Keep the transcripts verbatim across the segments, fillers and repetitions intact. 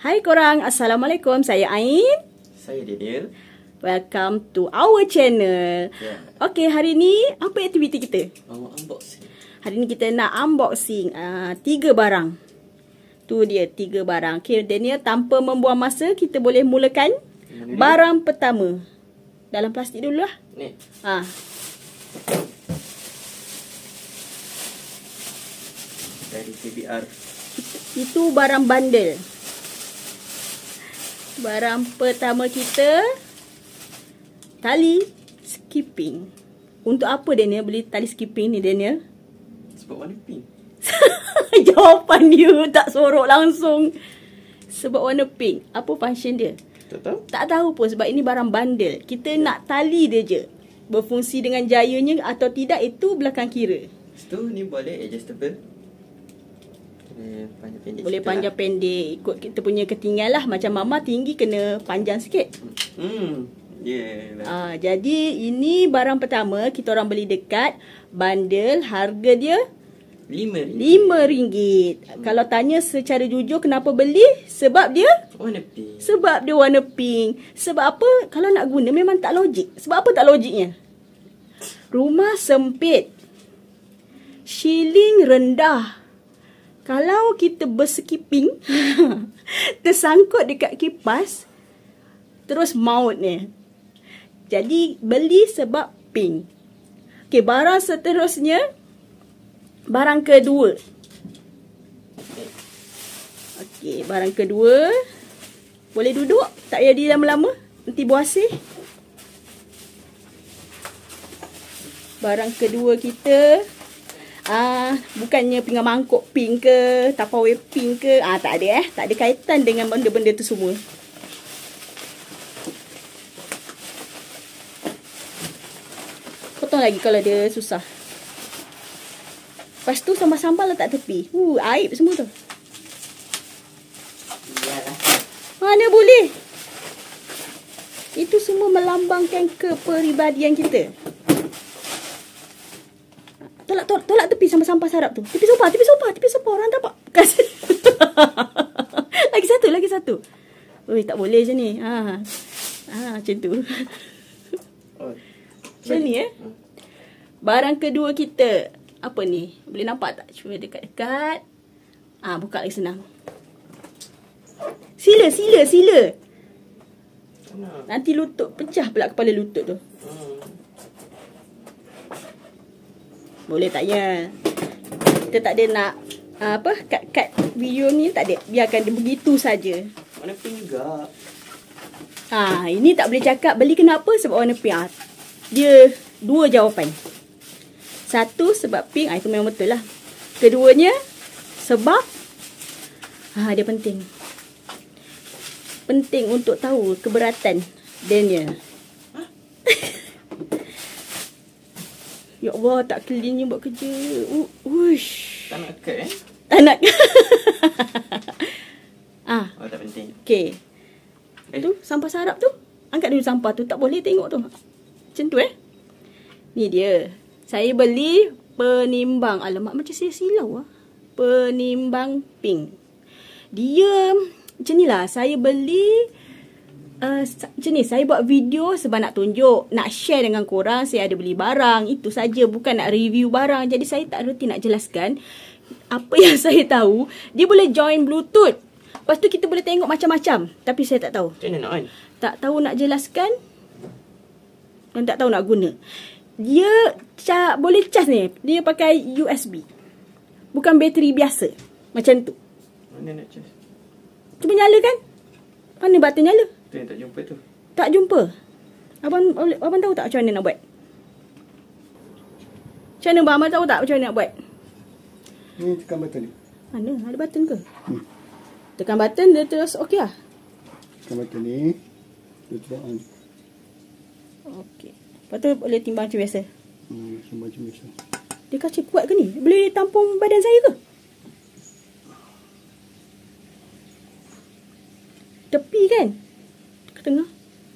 Hai korang, Assalamualaikum. Saya Ain. Saya Daniel. Welcome to our channel. Yeah. Okay, hari ni apa aktiviti kita? Oh, unboxing. Hari ni kita nak unboxing uh, tiga barang. Tu dia, tiga barang. Okay, Daniel, tanpa membuang masa, kita boleh mulakan Mana barang dia? Pertama. Dalam plastik dulu lah. Ni. Ha. Dari T B R. Itu barang bundle. Barang pertama kita, tali skipping. Untuk apa Daniel beli tali skipping ni, Daniel? Sebab warna pink. Jawapan dia tak sorok langsung. Sebab warna pink. Apa function dia? Tak tahu? Tak tahu pun, sebab ini barang bundle. Kita nak tali dia je. Berfungsi dengan jayanya atau tidak, itu belakang kira. Lepas tu ni boleh adjustable. Kena panjang pendek. Boleh sikit panjang lah. pendek. Ikut kita punya ketinggian lah. Macam mama tinggi, kena panjang sikit. Hmm. Yeah. Ah, jadi ini barang pertama. Kita orang beli dekat bundle. Harga dia Lima ringgit. lima ringgit. Hmm. Kalau tanya secara jujur kenapa beli? Sebab dia Warna pink. Sebab dia warna pink. Sebab apa? Kalau nak guna memang tak logik. Sebab apa tak logiknya? Rumah sempit, shilling rendah. Kalau kita berskipping tersangkut dekat kipas, terus maut ni. Jadi beli sebab pink. Okey, barang seterusnya, barang kedua. Okey, barang kedua. Boleh duduk, tak payah di lama-lama, nanti buasih. Barang kedua kita, ah, bukannya pinggan mangkuk pink ke, Tupperware pink ke, ah tak ada eh, tak ada kaitan dengan benda-benda tu semua. Potong lagi kalau dia susah. Lepas tu sambal-sambal letak tepi. Uh, aib semua tu. Iyalah. Mana boleh? Itu semua melambangkan kepribadian kita. Tolak, tolak, tolak tepi sampah-sampah sarap tu. Tepi sofa, tepi sofa, tepi sofa. Orang tak apa. Lagi satu, lagi satu. Oi, tak boleh macam ni. Ha. Ha, macam tu. Oh. Macam ni eh. Barang kedua kita. Apa ni? Boleh nampak tak? Cuba dekat-dekat. Ah, buka lagi senang. Sila, sila, sila. Nanti lutut pecah pula kepala lutut tu. Hmm. Boleh tak ya? Kita tak ada nak uh, apa kat-kat video ni, tak ada. Biarkan dia begitu saja. Warna pink juga. Ha, ini tak boleh cakap beli kenapa sebab warna pink. Ha, dia dua jawapan. Satu sebab pink, ha, itu memang betul lah. Keduanya sebab ha, dia penting. Penting untuk tahu keberatan Daniel. Huh? Ya Allah, tak cleannya buat kerja. Uh, uish. Tak nak cut eh? Tak nak. Ah, Oh, tak penting. okey. Eh. Tu sampah sarap tu. Angkat dulu sampah tu. Tak boleh tengok tu. Macam tu eh. Ni dia. Saya beli penimbang. Alamak, macam saya silau lah. Penimbang pink. Dia macam ni lah. Saya beli uh, macam ni. Saya buat video sebab nak tunjuk, nak share dengan korang. Saya ada beli barang. Itu saja. Bukan nak review barang. Jadi saya tak reti nak jelaskan. Apa yang saya tahu, dia boleh join Bluetooth. Lepas tu kita boleh tengok macam-macam. Tapi saya tak tahu. Macam mana nak on? Tak tahu nak jelaskan. Dan tak tahu nak guna. Dia ca- boleh cas ni. Dia pakai U S B. Bukan bateri biasa. Macam tu. Mana nak charge? Cuba nyalakan. Mana button nyala? Tu yang tak jumpa tu. Tak jumpa. Abang abang tahu tak macam mana nak buat? Macam mana bang? Abang tahu tak macam mana nak buat? Ni tekan button ni. Mana? Ada button ke? Hmm. Tekan button dia terus okey lah. Tekan button ni. Dia terus on. Okey. Lepas tu boleh timbang macam biasa. Hmm, semua macam biasa. Dia kaca kuat ke ni? Boleh tampung badan saya ke? Tepi kan? Ke tengah.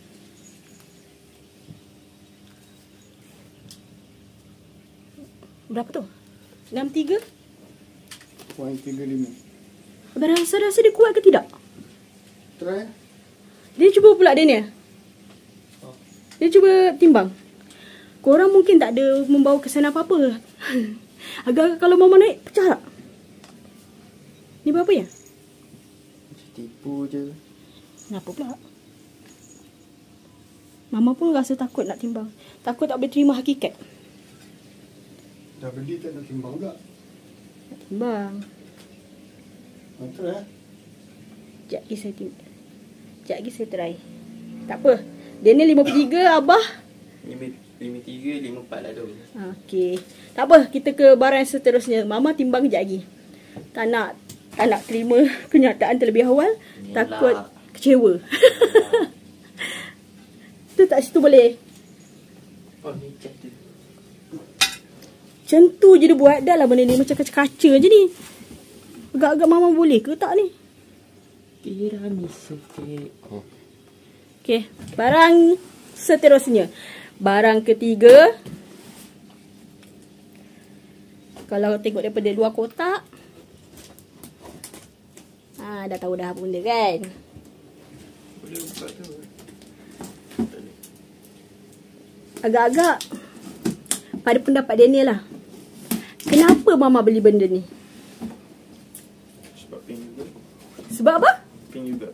Berapa tu? enam tiga? Poin tiga lima. Abang rasa-rasa dia kuat ke tidak? Try. Dia cuba pula dia ni. Oh. Dia cuba timbang. Korang mungkin tak ada membawa kesan apa-apa. Agak-agak kalau mama naik, pecah tak? Ni berapa ya? Macam tipu je. Kenapa pula? Mama pun rasa takut nak timbang. Takut tak boleh terima hakikat. Dah beli tak nak timbang pula. Nak timbang. Ha, try. Sekejap lagi saya timbang. Sekejap lagi saya try. Tak apa. Dia ni lima puluh tiga, Abah. lima puluh tiga, lima puluh empat lah tu. Okey. Tak apa, kita ke barang seterusnya. Mama timbang kejap lagi. Tak nak, tak nak terima kenyataan terlebih awal. Yelah. Takut kecewa. Tu tak situ boleh. Oh, ni cat tu. Macam tu je dia buat. Dah lah benda ni macam kaca-kaca je ni. Agak-agak mama boleh ke tak ni? Tiramisu cake. Oh. Okey, barang seterusnya. Barang ketiga. Kalau tengok daripada luar kotak. Ha, dah tahu dah apa benda kan? Boleh buka tu. Agak-agak pada pendapat Daniel lah. Kenapa mama beli benda ni? Sebab pink juga. Sebab apa? Pink juga.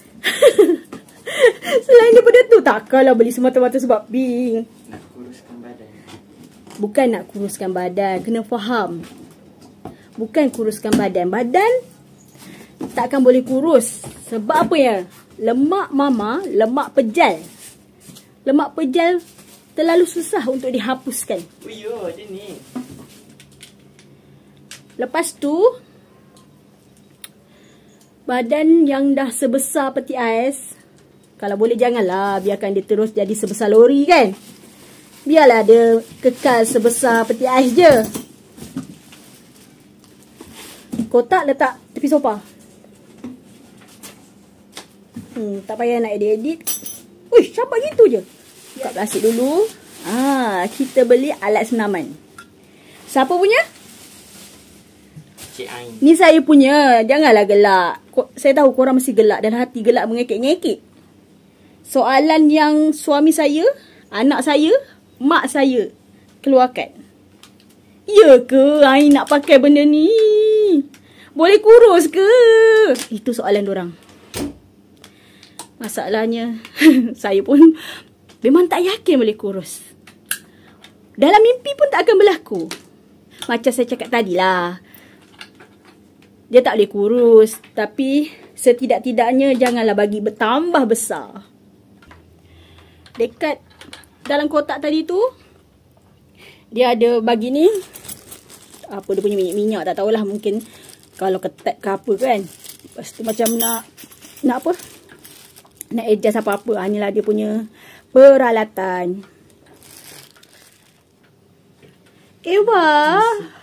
Selain daripada tu, takkanlah beli semata-mata sebab pink. Nak kuruskan badan. Bukan nak kuruskan badan. Kena faham. Bukan kuruskan badan. Badan takkan boleh kurus. Sebab apa ya? Lemak mama, lemak pejal. Lemak pejal terlalu susah untuk dihapuskan. Oh yo, dia ni. Lepas tu, badan yang dah sebesar peti ais, kalau boleh janganlah biarkan dia terus jadi sebesar lori kan. Biarlah dia kekal sebesar peti ais je. Kotak letak tepi sofa. Hmm, tak payah nak edit-edit. Uish, campak gitu je. Buka plastik dulu. Ah, kita beli alat senaman. Siapa punya? Cik Ain. Ni saya punya. Janganlah gelak. Saya tahu korang mesti gelak dan hati gelak mengekek-ngekek. Soalan yang suami saya, anak saya, mak saya keluarkan. Ya ke Ain nak pakai benda ni? Boleh kurus ke? Itu soalan dorang. Masalahnya, saya pun memang tak yakin boleh kurus. Dalam mimpi pun tak akan berlaku. Macam saya cakap tadi lah. Dia tak boleh kurus. Tapi setidak-tidaknya janganlah bagi bertambah besar. Dekat dalam kotak tadi tu, dia ada bagi ni. Apa dia punya minyak-minyak tak tahulah. Mungkin kalau ketat ke apa kan. Lepas tu macam nak, nak apa? Nak adjust apa-apa. Hanyalah dia punya peralatan. Ewa.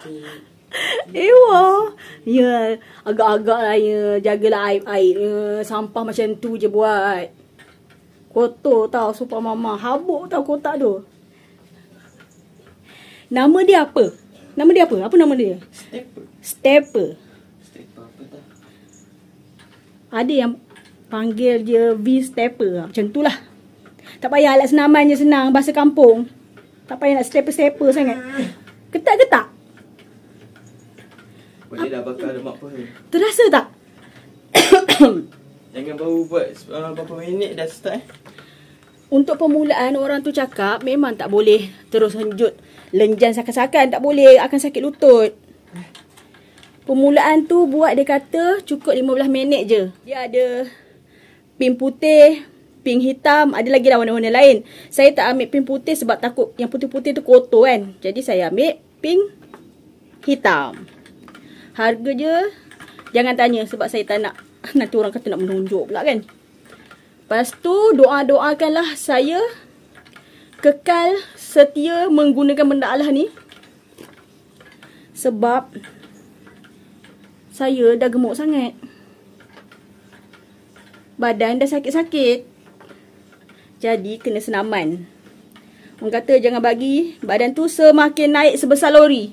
Ewa. Ya, agak-agak lah ya. Jagalah air-air. Ya, sampah macam tu je buat. Kotor tau supaya mama. Habuk tau kotak tu. Nama dia apa? Nama dia apa? Apa nama dia? Stepper. Stepper. Stepper apa tak? Ada yang panggil dia V-stepper. Macam tu lah. Tak payah alat senaman je senang. Bahasa kampung. Tak payah nak stepper-stepper sangat. Ketak-ketak. Boleh dah bakar lemak pun. Terasa tak? Jangan baru buat uh, berapa minit dah start eh. Untuk permulaan orang tu cakap memang tak boleh terus henjut lenjan sakan-sakan. Tak boleh. Akan sakit lutut. Permulaan tu buat dia kata cukup lima belas minit je. Dia ada pink putih, pink hitam, ada lagi lah warna-warna lain. Saya tak ambil pink putih sebab takut yang putih-putih tu kotor kan. Jadi saya ambil pink hitam. Harga je jangan tanya sebab saya tak nak. Nanti orang kata nak menunjuk pula kan. Lepas tu doa-doakanlah saya kekal setia menggunakan benda Allah ni. Sebab saya dah gemuk sangat. Badan dah sakit-sakit. Jadi kena senaman. Orang kata jangan bagi badan tu semakin naik sebesar lori.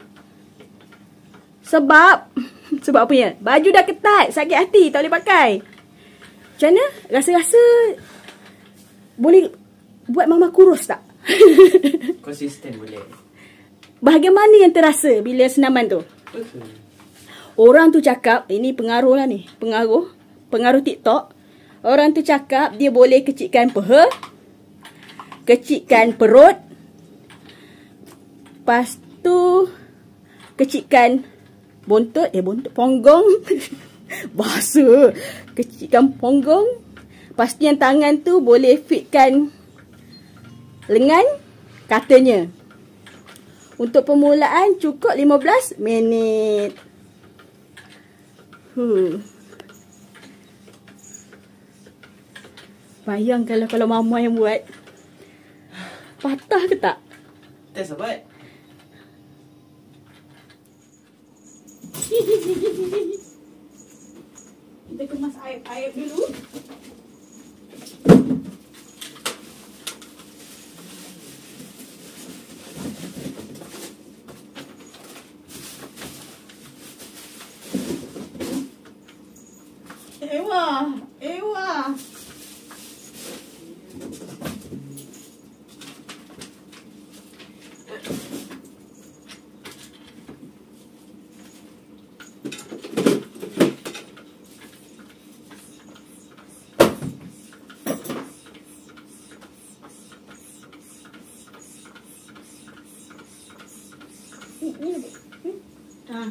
Sebab Sebab apa ya? Baju dah ketat. Sakit hati. Tak boleh pakai. Macam mana? Rasa-rasa boleh buat mama kurus tak? Konsisten boleh. Bahagian mana yang terasa bila senaman tu? Betul. Orang tu cakap, ini pengaruh lah ni. Pengaruh. Pengaruh TikTok. Orang tu cakap dia boleh kecikkan peha. Kecikkan perut. Lepas tu kecikkan bontot. Eh bontot. Ponggong. Bahasa. Kecikkan ponggong. Lepas tu yang tangan tu boleh fitkan lengan. Katanya. Untuk permulaan cukup lima belas minit. Hmm. Bayang kalau kalau mama yang buat. Patah ke tak? Test sahabat. Kita kemas air-air dulu. Ewa, ewa. Ni ni. Ah.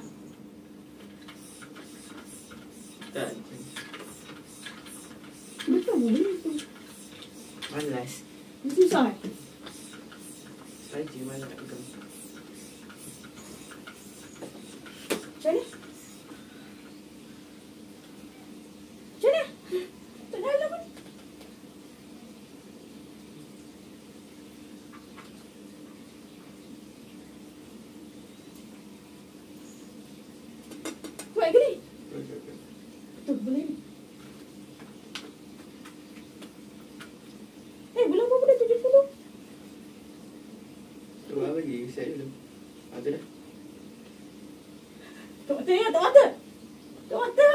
Tak. Betul boleh tu. Malas. Susah. Saja malas nak pegang. Macam ni? Macam ni? Tak dalam pun. Kuat ke ni? Tu boleh ni. Eh, belum pun dah tujuh puluh. Tu lah bagi set dulu. Ah tu dah. Tok mata ya, tok mata. Tok mata.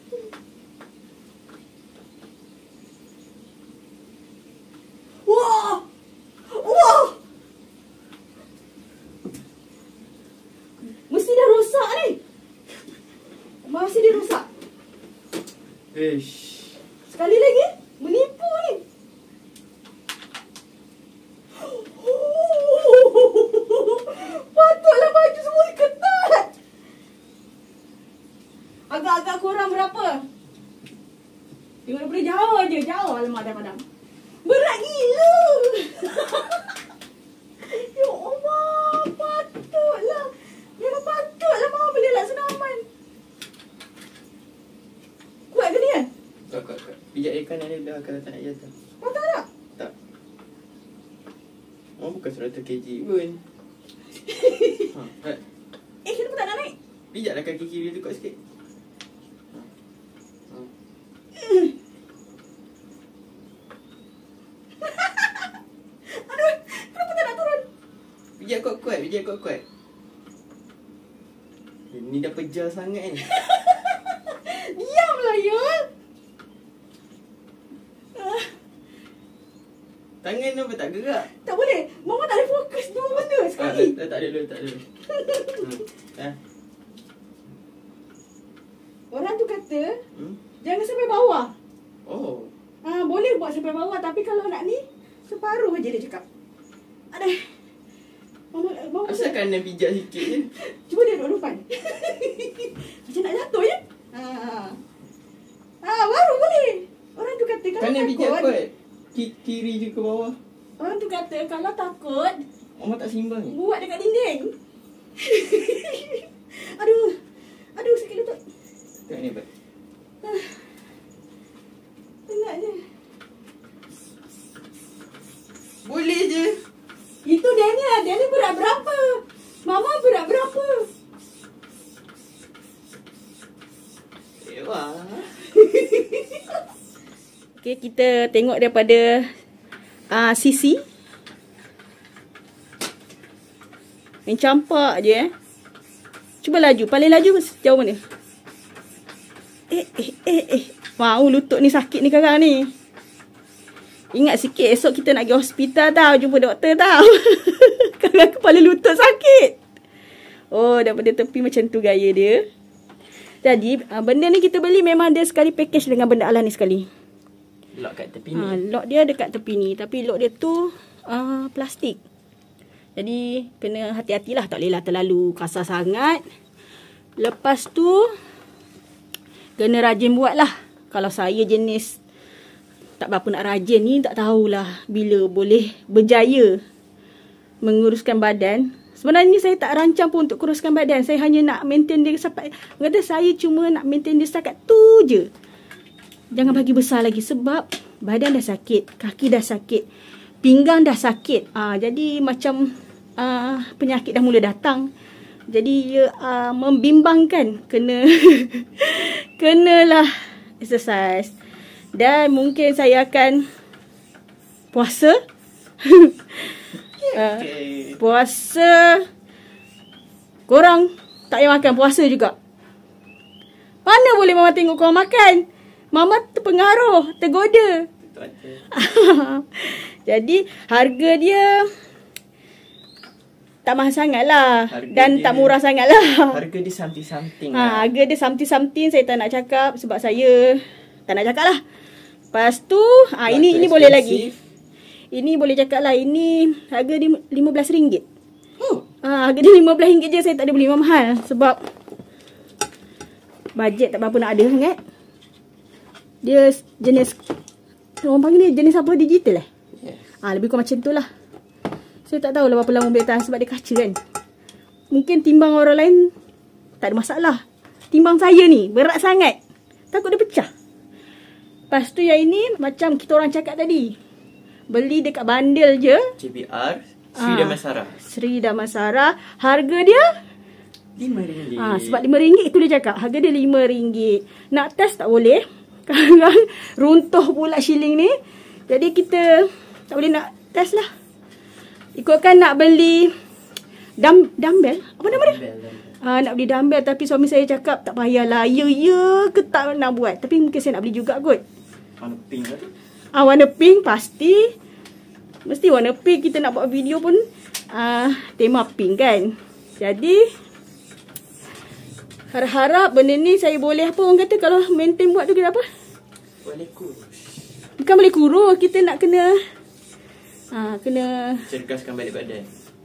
Wah! Wah! Mesti dah rosak ni. Masih dia rosak. Ish. Sekali lagi. Menipu ni. Patutlah baju semua ketat. Agak-agak kurang berapa? Tengok daripada jauh aja. Jauh. Alamak, dah padam. Berat gila. Ya Allah. Patutlah. Memang patutlah mama beli lah senaman. Kuat ke ni kan? Kuat, kuat, kuat. Pijak air kanan dia dah kalau tak nak jatuh. Patut tak? Tak. Oh, bukan seratus kilogram pun. Ha, right. Eh, kenapa tak nak naik? Pijaklah kaki kiri tu kuat sikit. Ha. Aduh, kenapa tak nak turun? Pijak kuat-kuat, pijak kuat-kuat. Ni dah pejar sangat ni. Diamlah, Yul. Ah, Tangan apa tak gerak? tak boleh. Mama tak boleh fokus dua benda Ah, sekali. tak, tak ada dulu, tak ada dulu. Hmm. Ha. Orang tu kata, Hmm? jangan sampai bawah. Oh. Ah, boleh buat sampai bawah, tapi kalau nak ni, separuh aja dia cakap. Aduh. Mama, mama Asal kanan pijak sikit je. cuba dia duduk depan. Macam nak jatuh ya? Ah. Ah, baru boleh. Orang tu kata kalau Kanan pijak takut. kuat. Ki- Kiri je ke bawah. Orang tu kata kalau takut, Mama tak simbang ni. buat dekat dinding. Aduh. Aduh, sakit lutut. Tengok ni, Bat. Ah. Penat je. Boleh je. Itu Daniel. Daniel berat berapa? Mama berat berapa? Ewa. Okay, kita tengok daripada uh, sisi. Yang campak je eh. Cuba laju. Paling laju sejauh mana? Eh, Eh, eh, eh, eh. Mau lutut ni sakit ni sekarang ni. Ingat sikit esok kita nak pergi hospital tau. Jumpa doktor tau. Sekarang kepala lutut sakit. Oh, daripada tepi macam tu gaya dia. Jadi, benda ni kita beli memang dia sekali package dengan benda alah ni sekali. Lock kat tepi ni. Ha, lock dia dekat tepi ni. Tapi lock dia tu uh, plastik. Jadi, kena hati-hatilah. Tak bolehlah terlalu kasar sangat. Lepas tu, kena rajin buat lah. Kalau saya jenis tak berapa nak rajin ni, tak tahulah bila boleh berjaya menguruskan badan. Sebenarnya saya tak rancang pun untuk kuruskan badan. Saya hanya nak maintain dia sampai, kata saya cuma nak maintain dia setakat tu je. Jangan bagi besar lagi sebab badan dah sakit, kaki dah sakit, pinggang dah sakit. Ah, jadi macam ah, penyakit dah mula datang. Jadi ia uh, membimbangkan. Kena kenalah exercise. Dan mungkin saya akan puasa. uh, puasa. Korang tak payah makan, puasa juga. Mana boleh mama tengok korang makan? Mama terpengaruh, tergoda. Jadi harga dia tak mahal sangat lah. Harga dan tak murah sangat lah. Harga dia something-something ha, lah. Harga dia something-something. Saya tak nak cakap sebab saya tak nak cakap lah. Lepas tu ha, ini ini boleh lagi. Ini boleh cakap lah. Ini harga dia lima belas ringgit. Oh. Ha, harga dia lima belas ringgit je. Saya tak ada beli mahal. Sebab bajet tak berapa nak ada sangat. Dia jenis, orang panggil dia jenis apa? Digital eh? Yes. Ha, lebih kurang macam tu lah. Saya tak tahulah berapa lama boleh tahan sebab dia kaca kan. Mungkin timbang orang lain tak ada masalah. Timbang saya ni berat sangat. Takut dia pecah. Lepas tu yang ini macam kita orang cakap tadi. Beli dekat bandel je. J B R Sri Damansara. Sri Damansara. Harga dia lima ringgit. Ha, sebab lima ringgit itu dia cakap. Harga dia lima ringgit. Nak test tak boleh. Kadang runtuh pula shilling ni. Jadi kita tak boleh nak test lah. Ikutkan nak beli dam, dumbbell. Apa nama dia? Ha, nak beli dumbbell. Tapi suami saya cakap tak payahlah. Ya, ya ke tak nak buat. Tapi mungkin saya nak beli juga kot. Warna pink lah tu. Ah, warna pink pasti. Mesti warna pink. Kita nak buat video pun uh, tema pink kan. Jadi harap-harap benda ni saya boleh apa orang kata kalau maintain buat tu kita apa? Boleh kurus. Bukan boleh kurus. Kita nak kena ha, kena cergaskan balik badan.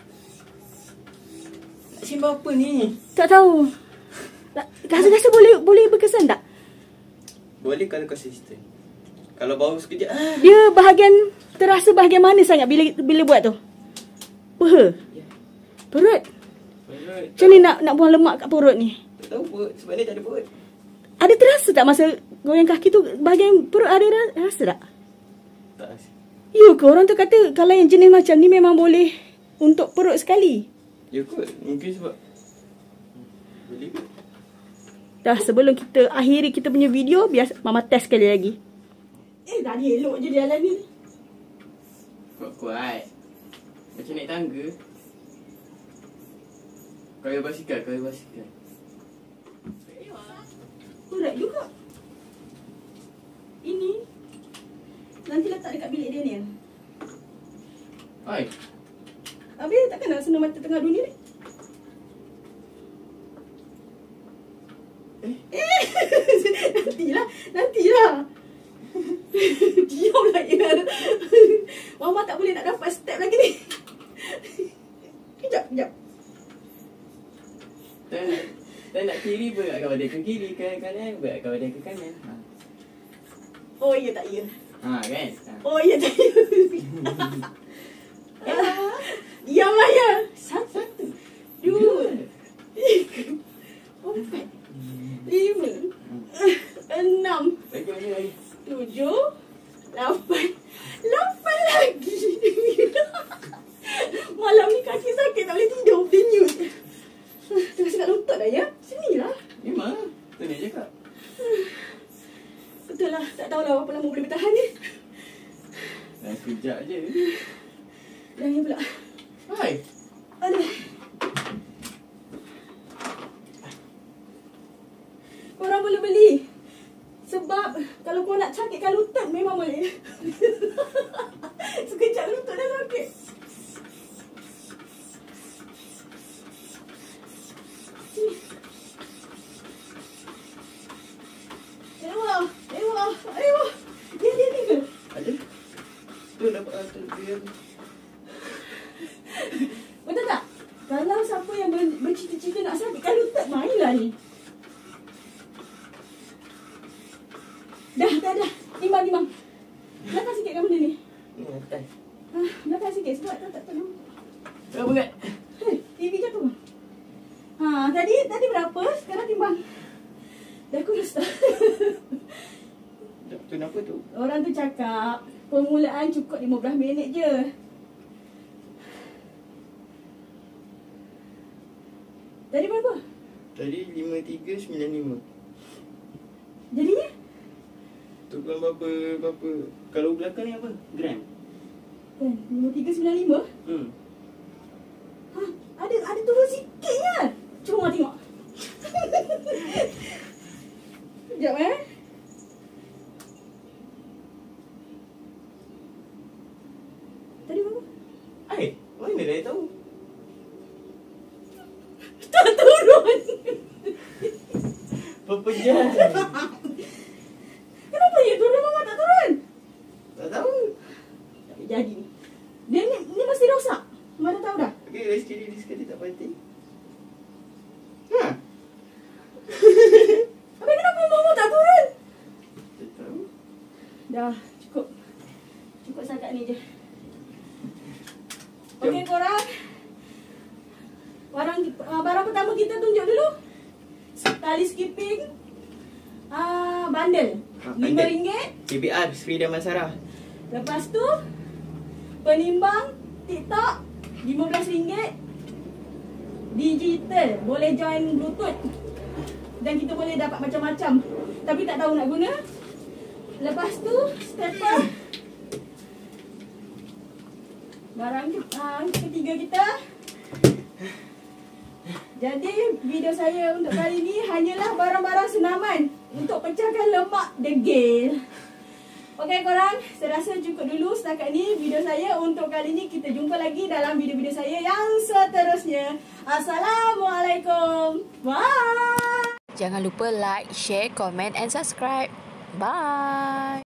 Nak simbang apa ni? Tak tahu. Rasa-rasa boleh boleh berkesan tak? Boleh kalau konsisten. Kalau baru sekejap ah. Dia bahagian terasa bahagian mana sangat bila bila buat tu? Peha? Ya. Perut? Perut. Macam ni nak nak buang lemak kat perut ni? Tak tahu perut. Sebab dia tak ada perut. Ada terasa tak masa goyang kaki tu bahagian perut ada rasa tak? Tak rasa. Ya ke orang tu kata kalau yang jenis macam ni memang boleh untuk perut sekali. Ya kot. Mungkin sebab boleh ke? Dah sebelum kita akhiri kita punya video, biar mama test sekali lagi. Eh, tadi elok je jalan ni. Kuat-kuat. Macam naik tangga. Kaya basikal, kaya basikal. Berat juga. Ini nanti letak dekat bilik Daniel. Hai. Habis takkan nak senang mata tengah dunia ni? Eh? Eh. Nantilah. Nantilah. Diamlah ya. Mama tak boleh nak dapat step lagi ni. Kejap, kejap. Tak nak, tak nak kiri beratkan badan ke kiri, ke kanan beratkan badan ke kanan. Ha. Oh ya tak ya. Ha kan? Ha. Oh ya tak ya. Diamlah ya. Satu. Dua. Tiga. Empat. Lima. Enam. Lagi lagi lagi. Tujuh. Lapan. Lapan lagi. Malam ni kaki sakit tak boleh tidur. Denyut. Terasa kat lutut dah ya. Sinilah. Memang. Tu dia cakap. Betul lah. Tak tahulah berapa lama boleh bertahan ni. Dah sekejap je. Dah ni pula. Hai. Aduh. Korang boleh beli. Kalau kau nak sakitkan lutut memang boleh. Sekejap lutut dah sakit. Sini. Ewa, ewa, ewa. Dia dia ni ke? Ada? Tu dapat tu dia. Betul tak? Kalau siapa yang ber- bercita-cita nak sakitkan lutut, mainlah ni. Dah, dah, dah. Timbang, timbang. Belakang sikit kan benda ni. Ni atas. Ah, belakang sikit sebab tak tak tak nampak. Berapa kat? Hei, T V jatuh. Ha, tadi tadi berapa? Sekarang timbang. Dah kurus dah. Tu kenapa tu? Orang tu cakap permulaan cukup lima belas minit je. Tadi berapa? Tadi lima tiga sembilan lima. Jadinya? Tu kan berapa berapa? Kalau belakang ni apa? Gram. Kan, lima tiga sembilan lima? Hmm. Ha, ada ada turun sikitnya. Cuma tengok. Sekejap eh. Tadi berapa? Hai, mana dah tahu? Tak turun. Berapa jam? Kenapa dia turun, mama tak turun? Tak tahu. Tak boleh jadi ni. Dia ni, ni mesti rosak. Mana tahu dah. Okey, sekali ni sekali tak pasti. Ha. Habis kenapa mama tak turun? Tak tahu. Dah, cukup. Cukup setakat ni je. Jom. Okey korang. Barang, uh, barang pertama kita tunjuk dulu. Tali skipping. Uh, bundle. Ah, lima bundle. ringgit. K B R Sri Damansara. Lepas tu penimbang TikTok lima belas ringgit. Digital, boleh join Bluetooth. Dan kita boleh dapat macam-macam. Tapi tak tahu nak guna. Lepas tu stepper. Barang uh, ketiga kita. Jadi video saya untuk kali ni hanyalah barang-barang senaman untuk pecahkan lemak degil. Okey korang, saya rasa cukup dulu setakat ni video saya untuk kali ni. Kita jumpa lagi dalam video-video saya yang seterusnya. Assalamualaikum. Bye. Jangan lupa like, share, comment and subscribe. Bye.